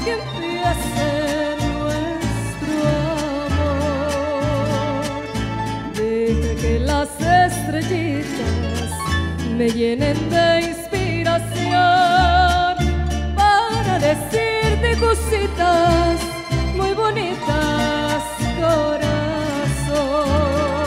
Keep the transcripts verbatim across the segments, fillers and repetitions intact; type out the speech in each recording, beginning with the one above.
que empiece nuestro amor. Deja que las estrellitas me llenen de inspiración para decirte cositas muy bonitas, corazón.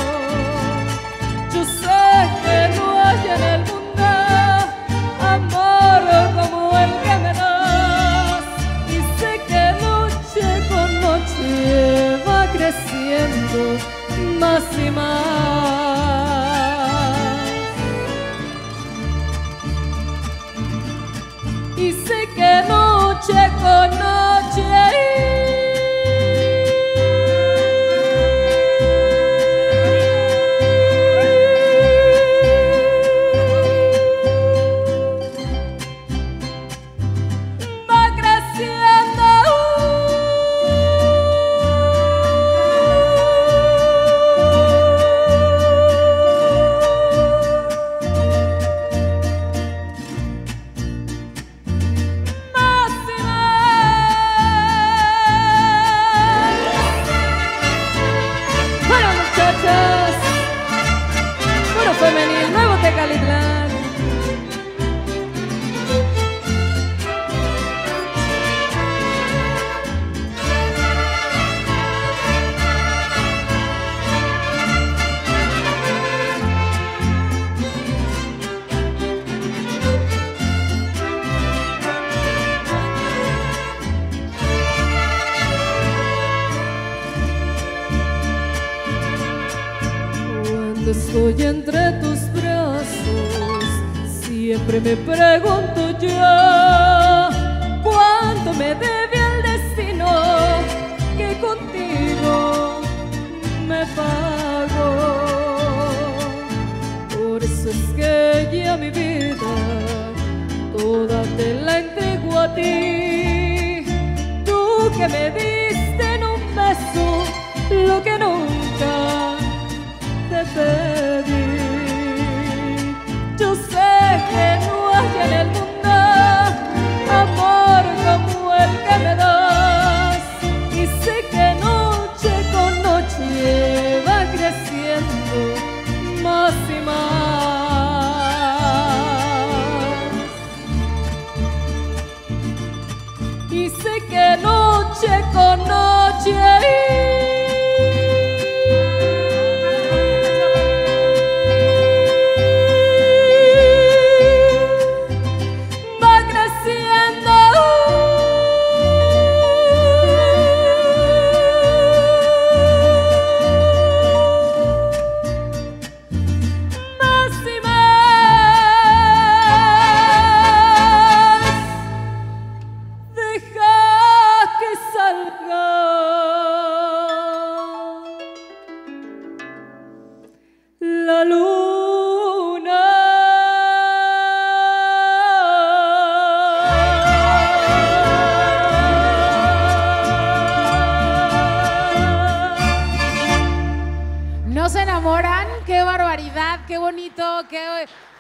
Yo sé que no hay en el mundo amor como el que me das, y sé que noche con noche va creciendo más y más. Y sé que noche con noche femenil, nuevo Tecalitlán. Cuando estoy entre tus brazos, siempre me pregunto yo cuánto me debe el destino que contigo me pagó. Por eso es que ya mi vida toda te la entrego a ti, tú que me diste en un beso lo que nunca te pedí. Yo sé que no hay en el mundo amor como el que me das, y sé que noche con noche va creciendo más y más. Y sé que noche con noche la luna. ¿No se enamoran? ¡Qué barbaridad! ¡Qué bonito! ¡Qué